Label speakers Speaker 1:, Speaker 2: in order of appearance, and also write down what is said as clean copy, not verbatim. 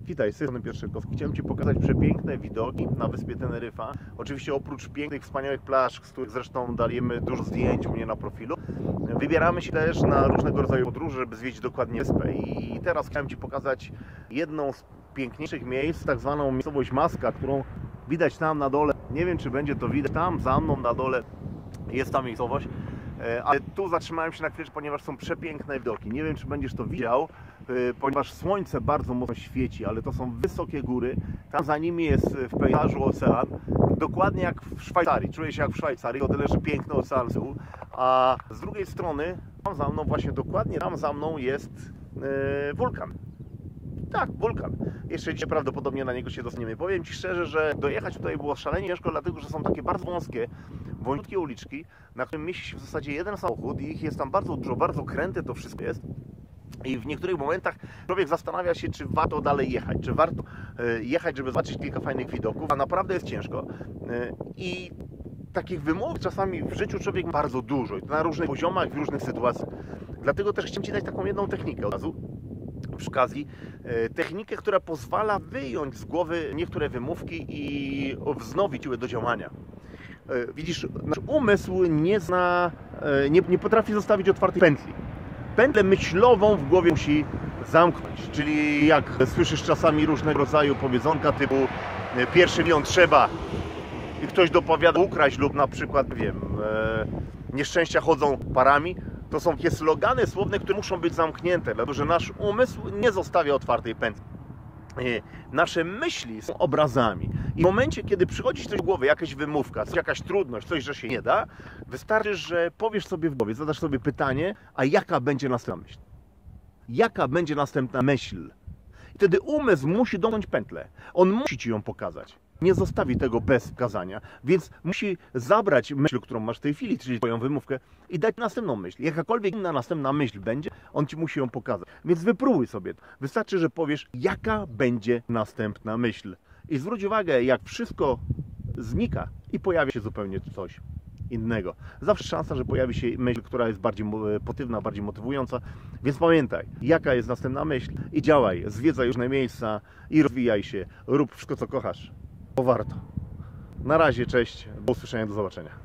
Speaker 1: Witaj, z tej strony Piotr Szelkowski. Chciałem Ci pokazać przepiękne widoki na wyspie Teneryfa. Oczywiście oprócz pięknych, wspaniałych plaż, z których zresztą dajemy dużo zdjęć u mnie na profilu, wybieramy się też na różnego rodzaju podróże, żeby zwiedzić dokładnie wyspę. I teraz chciałem Ci pokazać jedną z piękniejszych miejsc, tak zwaną miejscowość Maska, którą widać tam na dole. Nie wiem, czy będzie to widać. Tam za mną na dole jest ta miejscowość. Ale tu zatrzymałem się na chwilę, ponieważ są przepiękne widoki. Nie wiem, czy będziesz to widział, ponieważ słońce bardzo mocno świeci, ale to są wysokie góry. Tam za nimi jest w pejzażu ocean, dokładnie jak w Szwajcarii. Czuję się jak w Szwajcarii, o tyle, że piękny ocean z tyłu. A z drugiej strony, tam za mną, właśnie dokładnie tam za mną jest wulkan. Tak, wulkan. Jeszcze dzisiaj prawdopodobnie na niego się dostaniemy. Powiem Ci szczerze, że dojechać tutaj było szalenie ciężko, dlatego że są takie bardzo wąskie, wąskie uliczki, na którym mieści się w zasadzie jeden samochód i ich jest tam bardzo dużo, bardzo kręte to wszystko jest. I w niektórych momentach człowiek zastanawia się, czy warto dalej jechać, czy warto jechać, żeby zobaczyć kilka fajnych widoków, a naprawdę jest ciężko. I takich wymogów czasami w życiu człowiek ma bardzo dużo, i to na różnych poziomach, w różnych sytuacjach. Dlatego też chciałem Ci dać taką jedną technikę od razu, przy okazji, technikę, która pozwala wyjąć z głowy niektóre wymówki i wznowić je do działania. Widzisz, nasz umysł nie potrafi zostawić otwartej pętli. Pętlę myślową w głowie musi zamknąć, czyli jak słyszysz czasami różnego rodzaju powiedzonka typu pierwszy milion trzeba i ktoś dopowiada ukraść lub na przykład, nie wiem, nieszczęścia chodzą parami. To są takie slogany słowne, które muszą być zamknięte, dlatego że nasz umysł nie zostawia otwartej pętli. Nasze myśli są obrazami i w momencie, kiedy przychodzi coś do głowy, jakaś wymówka, jakaś trudność, coś, że się nie da, wystarczy, że powiesz sobie w głowie, zadasz sobie pytanie, a jaka będzie następna myśl? Jaka będzie następna myśl? I wtedy umysł musi domknąć pętlę. On musi Ci ją pokazać. Nie zostawi tego bez wskazania, więc musi zabrać myśl, którą masz w tej chwili, czyli Twoją wymówkę, i dać następną myśl. Jakakolwiek inna następna myśl będzie, on Ci musi ją pokazać. Więc wypróbuj sobie. Wystarczy, że powiesz, jaka będzie następna myśl. I zwróć uwagę, jak wszystko znika i pojawia się zupełnie coś innego. Zawsze szansa, że pojawi się myśl, która jest bardziej pozytywna, bardziej motywująca. Więc pamiętaj, jaka jest następna myśl i działaj. Zwiedzaj różne miejsca i rozwijaj się. Rób wszystko, co kochasz. Bo warto. Na razie, cześć, do usłyszenia, do zobaczenia.